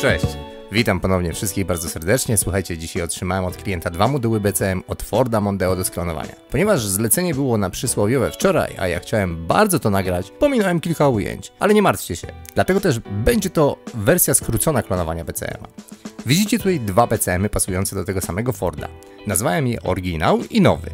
Cześć! Witam ponownie wszystkich bardzo serdecznie. Słuchajcie, dzisiaj otrzymałem od klienta 2 moduły BCM od Forda Mondeo do sklonowania. Ponieważ zlecenie było na przysłowiowe wczoraj, a ja chciałem bardzo to nagrać, pominąłem kilka ujęć. Ale nie martwcie się, dlatego też będzie to wersja skrócona klonowania BCM-a. Widzicie tutaj 2 BCM-y pasujące do tego samego Forda. Nazwałem je oryginał i nowy.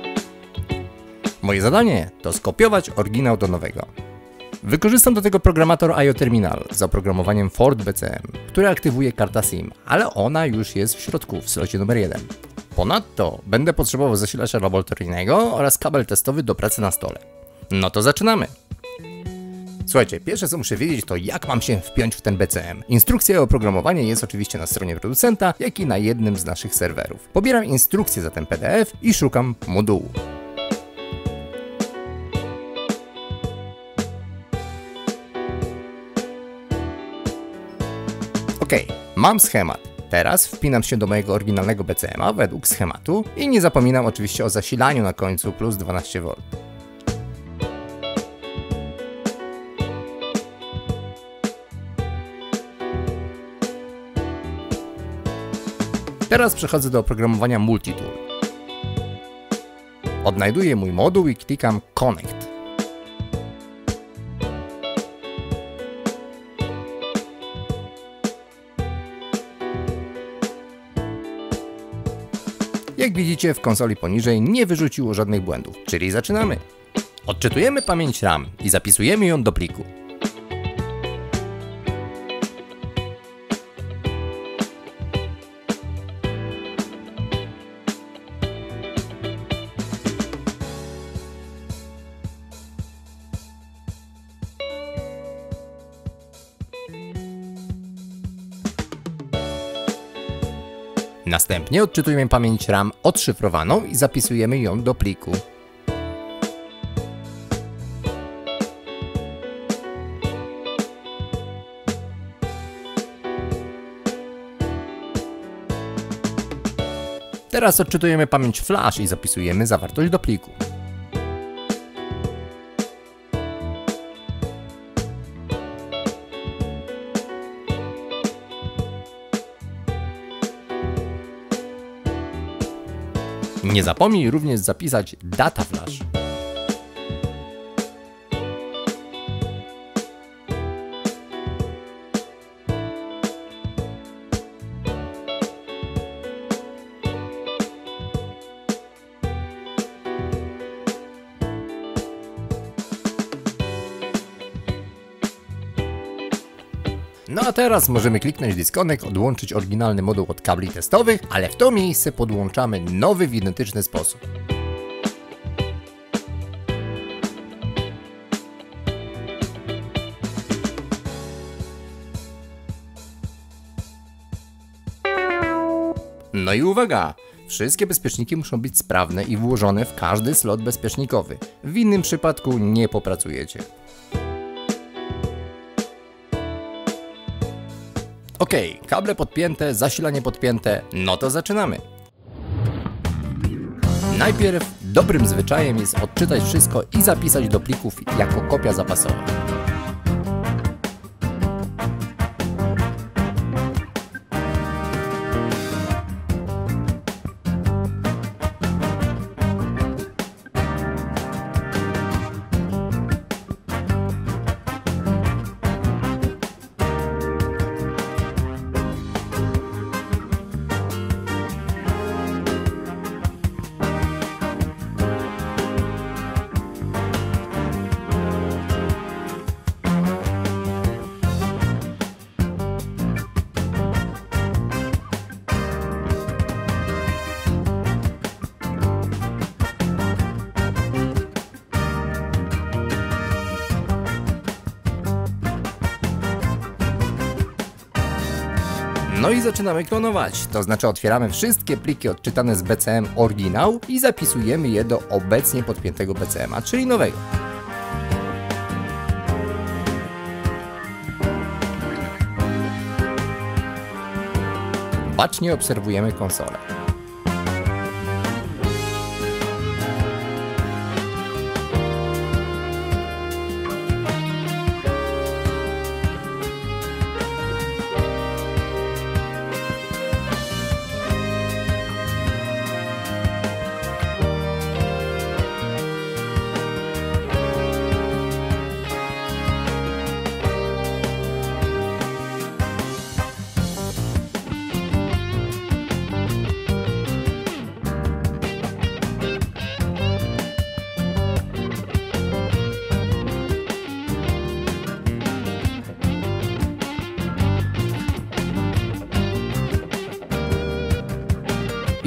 Moje zadanie to skopiować oryginał do nowego. Wykorzystam do tego programator IO Terminal z oprogramowaniem Ford BCM, który aktywuje karta SIM, ale ona już jest w środku w slocie numer 1. Ponadto będę potrzebował zasilacza laboratoryjnego oraz kabel testowy do pracy na stole. No to zaczynamy! Słuchajcie, pierwsze co muszę wiedzieć to jak mam się wpiąć w ten BCM. Instrukcja i oprogramowanie jest oczywiście na stronie producenta, jak i na jednym z naszych serwerów. Pobieram instrukcję za ten PDF i szukam modułu. Ok, mam schemat. Teraz wpinam się do mojego oryginalnego BCM-a według schematu i nie zapominam oczywiście o zasilaniu na końcu plus 12V. Teraz przechodzę do oprogramowania Multitool. Odnajduję mój moduł i klikam Connect. Jak widzicie, w konsoli poniżej nie wyrzuciło żadnych błędów, czyli zaczynamy. Odczytujemy pamięć RAM i zapisujemy ją do pliku. Następnie odczytujemy pamięć RAM odszyfrowaną i zapisujemy ją do pliku. Teraz odczytujemy pamięć flash i zapisujemy zawartość do pliku. Nie zapomnij również zapisać data flash. No a teraz możemy kliknąć Disconnect, odłączyć oryginalny moduł od kabli testowych, ale w to miejsce podłączamy nowy w identyczny sposób. No i uwaga! Wszystkie bezpieczniki muszą być sprawne i włożone w każdy slot bezpiecznikowy. W innym przypadku nie popracujecie. Ok, kable podpięte, zasilanie podpięte, no to zaczynamy. Najpierw dobrym zwyczajem jest odczytać wszystko i zapisać do plików jako kopia zapasowa. No i zaczynamy klonować, to znaczy otwieramy wszystkie pliki odczytane z BCM oryginał i zapisujemy je do obecnie podpiętego BCM-a, czyli nowego. Bacznie obserwujemy konsolę.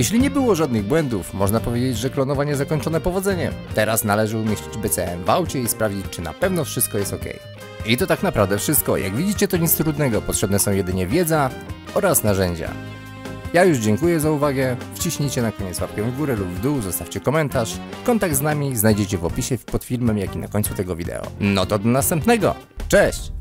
Jeśli nie było żadnych błędów, można powiedzieć, że klonowanie zakończone powodzeniem. Teraz należy umieścić BCM w aucie i sprawdzić, czy na pewno wszystko jest ok. I to tak naprawdę wszystko. Jak widzicie, to nic trudnego, potrzebne są jedynie wiedza oraz narzędzia. Ja już dziękuję za uwagę, wciśnijcie na koniec łapkę w górę lub w dół, zostawcie komentarz. Kontakt z nami znajdziecie w opisie pod filmem, jak i na końcu tego wideo. No to do następnego, cześć!